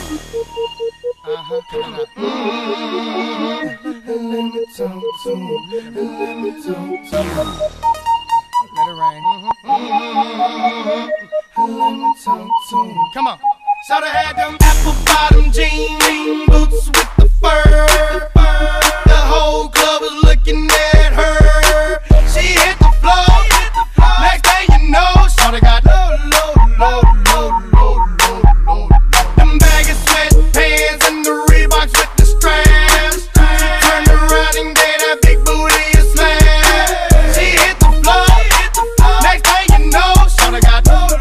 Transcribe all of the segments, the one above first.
Coming up. Let me talk to him. Let me talk to him. Let it rain. Let me talk to him. Come on. So they had them apple bottom jean boots with the fur. The whole club was looking at her. She hit the floor. Next thing you know, so they got low. Them baggy sweatpants and the Reeboks with the straps. Turned around and gave that big booty a slam. She hit the floor. Next thing you know, so they got low.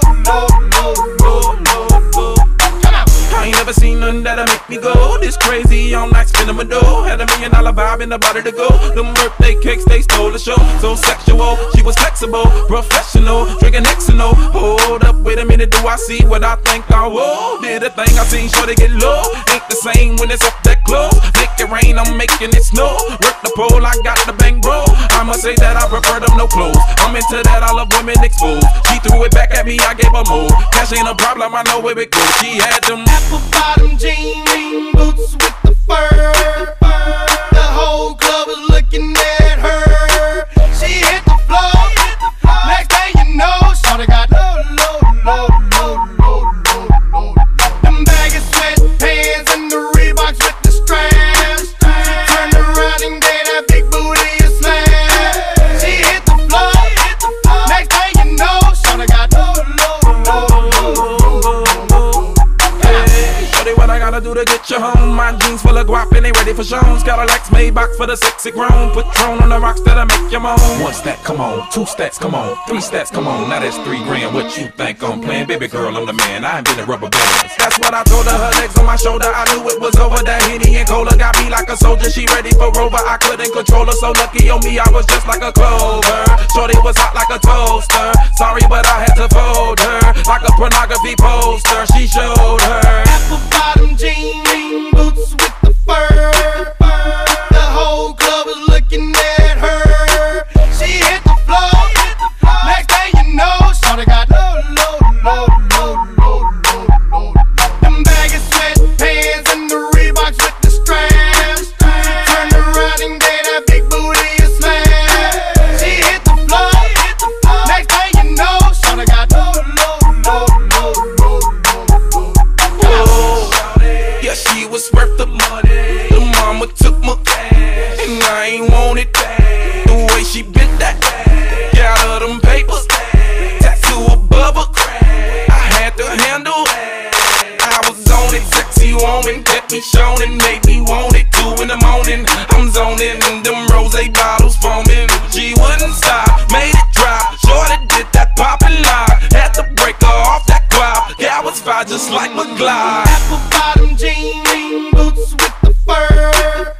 Come on. I ain't never seen nothing that'll make me go this crazy all night, spinning my dough. Had $1 million vibe in the body to go. Them birthday cakes, they stole the show. So sexual, she was flexible, professional, drinking Xano. Hold up, wait a minute, do I see what I think I will? Did a thing I seen, sure they get low. Ain't the same when it's up that close. Make it rain, I'm making it snow. Work the pole, I got the bang bro. I must say that I prefer them no clothes. I'm into that, I love women exposed. She threw it back at me, I gave her more. Cash ain't a problem, I know where it goes. She had them apple bottom jean boots with the fur. The whole club was looking at her. She hit the floor. Next thing you know, so they got low. Them baggy sweatpants and the Reeboks with the straps. Turned around and gave that big booty a slam. She hit the floor. Next thing you know, so they got low. What I gotta do to get you home? My jeans full of guap and they ready for shows. Got a Lex Maybach for the sexy grown. Patron on the rocks that'll make you moan. 1 stack, come on. 2 stacks, come on. 3 stacks, come on. Now that's 3 grand. What you think I'm playing? Baby girl, I'm the man. I ain't been in rubber bands. That's what I told her. Her legs on my shoulder. I knew it was over. That Henny and Cola got me like a soldier. She ready for Rover. I couldn't control her. So lucky on me, I was just like a clover. Shorty was hot like a toaster. Sorry, but I had to fold her like a pornography poster. She showed her apple bottom jean boots with the fur. The whole club was looking at her. She hit the floor. Next thing you know, so they got low. Them baggy sweatpants and the Reeboks with the straps. Turned around and gave that big booty a slam. She hit the floor. Next thing you know, so they got low. Yeah, she was worth the money. The mama took my cash, and I ain't want it back. The way she bit that ass, got her them papers, tattoo above her crack. I had to handle it. I was on it, sexy woman, kept me showing, and made me want it. 2 in the morning, I'm zoning, and them rose bottles foaming. She wouldn't stop, made it drop. Shorty did that poppin' lock, had to break her off that guap. Yeah, I was fine just like McGlide. Apple bottom jean boots with the fur.